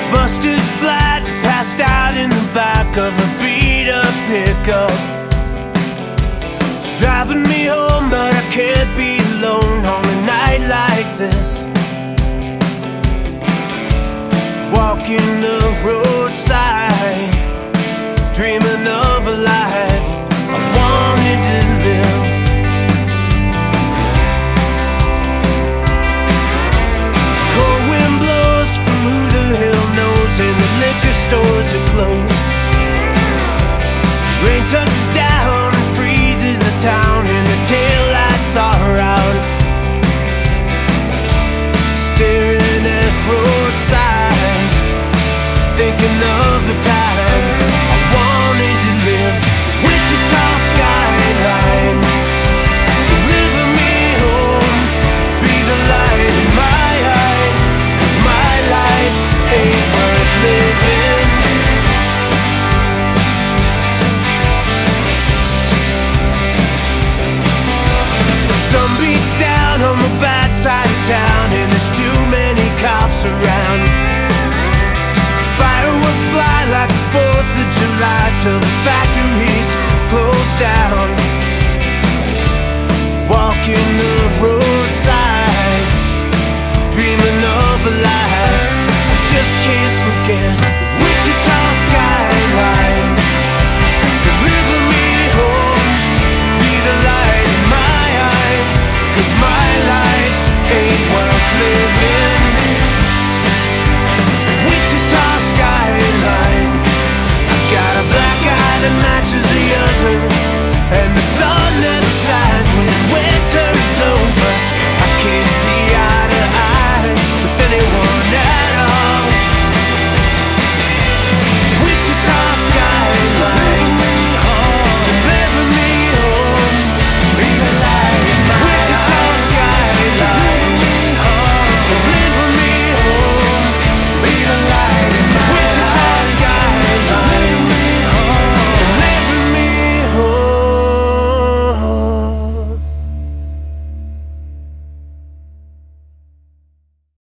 Busted flat, passed out in the back of a beat-up pickup. Driving me home, but I can't be alone on a night like this. Walking the roadside, dreaming of a life I wanted to live. Cold wind blows from who the hell knows, and the liquor stores are closed. Rain touches down and freezes the town, and the taillights are out. Staring at roadsides, thinking of the time I wanted to live. Wichita skyline, deliver me home, be the light in my eyes, 'cause my life ain't worth living. Sun beats down on the bad side of town, and there's too many cops around. Fireworks fly like the 4th of July till the